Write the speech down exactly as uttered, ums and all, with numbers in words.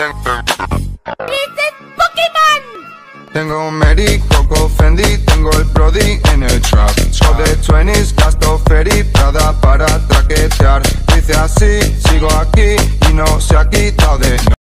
Tengo Mary, Coco, Fendi, tengo el Brody en el trap. Show de twenties, gasto ferry, Prada para traquetear. Dice así, sigo aquí y no se ha quitado de...